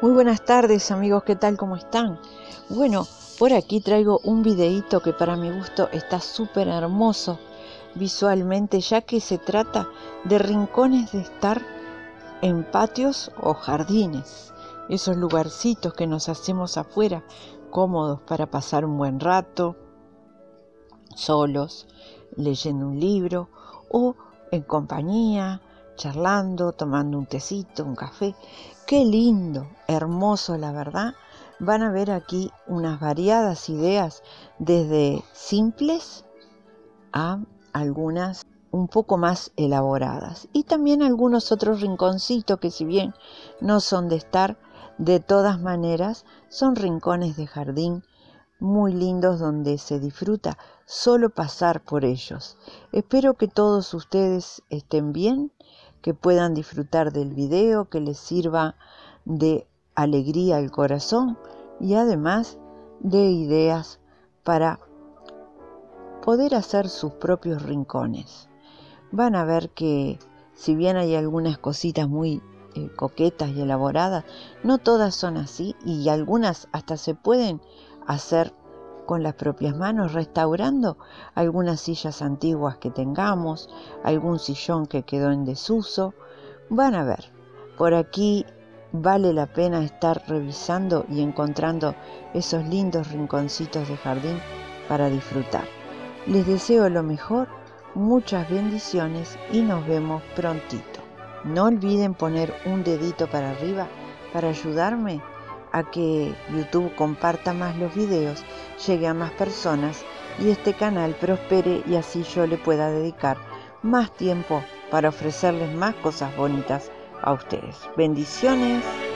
Muy buenas tardes amigos, ¿qué tal? ¿Cómo están? Bueno, por aquí traigo un videíto que para mi gusto está súper hermoso visualmente, ya que se trata de rincones de estar en patios o jardines, esos lugarcitos que nos hacemos afuera, cómodos para pasar un buen rato, solos, leyendo un libro o en compañía, charlando, tomando un tecito, un café. Qué lindo, hermoso, la verdad. Van a ver aquí unas variadas ideas, desde simples a algunas un poco más elaboradas, y también algunos otros rinconcitos que, si bien no son de estar, de todas maneras son rincones de jardín muy lindos donde se disfruta solo pasar por ellos. Espero que todos ustedes estén bien, que puedan disfrutar del video, que les sirva de alegría al corazón y además de ideas para poder hacer sus propios rincones. Van a ver que, si bien hay algunas cositas muy coquetas y elaboradas, no todas son así, y algunas hasta se pueden hacer con las propias manos, restaurando algunas sillas antiguas que tengamos, algún sillón que quedó en desuso. Van a ver, por aquí vale la pena estar revisando y encontrando esos lindos rinconcitos de jardín para disfrutar. Les deseo lo mejor, muchas bendiciones y nos vemos prontito. No olviden poner un dedito para arriba para ayudarme a que YouTube comparta más los videos, llegue a más personas y este canal prospere, y así yo le pueda dedicar más tiempo para ofrecerles más cosas bonitas a ustedes. Bendiciones.